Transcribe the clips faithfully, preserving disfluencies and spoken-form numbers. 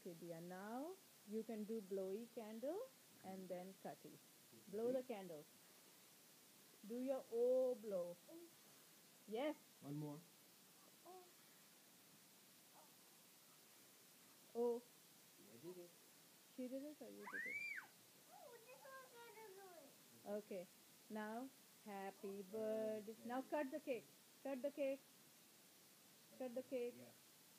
Okay, Dia. Now you can do blowy candle and then cutty. Blow the candle. Do your O blow. Yes. One more. O. I did it. She did it or you did it? Okay. Now, happy birthday. Now cut the cake. Cut the cake. Cut the cake. Yeah.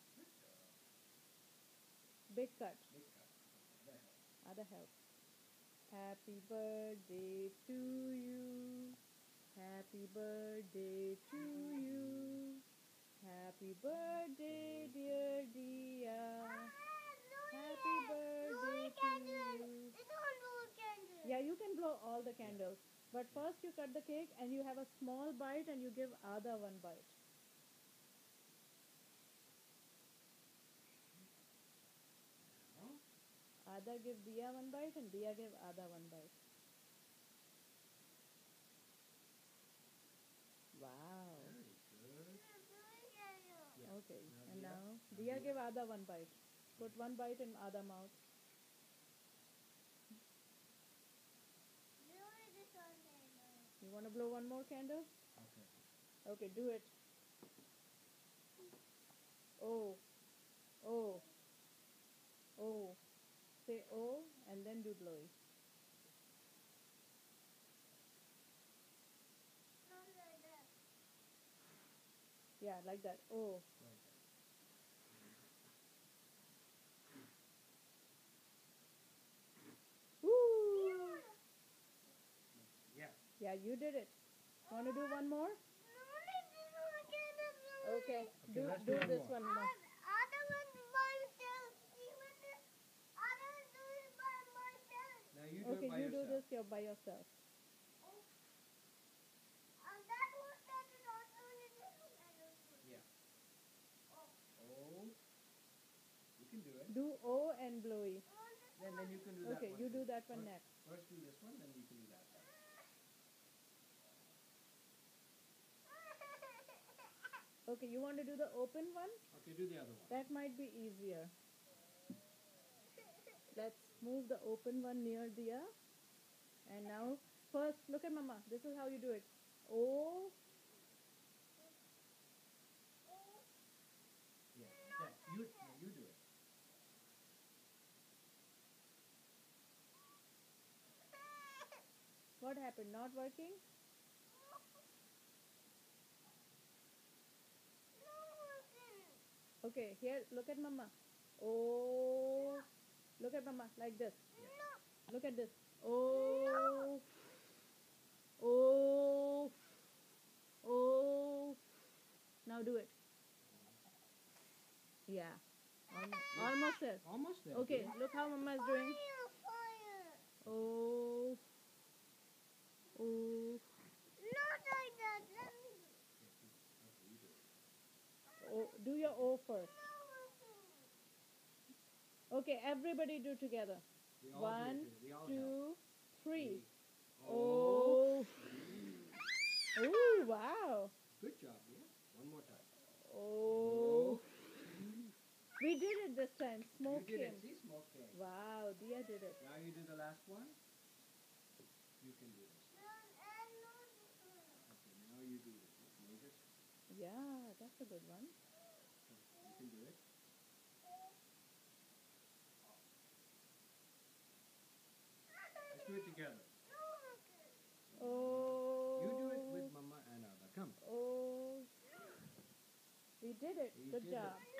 Big cut. Big cut. That helps. Other help. Happy birthday to you. Happy birthday to you. Happy birthday, dear Dia. Happy birthday to you. Yeah, you can blow all the candles. But first you cut the cake and you have a small bite and you give Ada one bite. Ada give Dia one bite and Dia give Ada one bite. Wow. Very good. Yeah. Okay. Now And Dia. now Now Dia Dia. give Ada one bite. Put one bite in Ada mouth. You want to blow one more candle? Okay. Okay, do it. Oh. Oh. Oh. Say oh and then do blowy. Yeah, like that. Oh. Like that. Woo! Yeah. Yeah, you did it. Want to do one more? Okay. Okay, Do let's do do one this more. one more. Now you do Okay, it by you yourself. do this here by yourself. Yeah. Oh. You can do it. Do O and blowy. Then then you can do that Okay, one. you too. do that one First- next. First do this one, then you can do that one. Okay, you want to do the open one? Okay, do the other one. That might be easier. Let's move the open one near Dia. And now, first, look at Mama. This is how you do it. O. Yeah. Yeah. You yeah, you do it. What happened? Not working? Okay, here, look at Mama. Oh. Look at Mama, like this. Yeah. Look at this. Oh. Oh. Oh. Now do it. Yeah. Almost, almost there. Almost there. Okay, dear. look how Mama is doing. Oh. Oh. Oh. Do your O first. Okay, everybody do together. We all do One, it. We all help. two, three. Three. Oh. Oh, wow. Good job, dear. One more time. Oh. We did it this time. Smoke You did came. it. See, smoke came. Wow, Dia did it. Now you do the last one. You can do this. Okay, now you do this. Move it. Yeah, that's a good one. You can do it. Let's do it together. Oh. You do it with Mama and Ada. Come. Oh. We did it. We Good did job. it.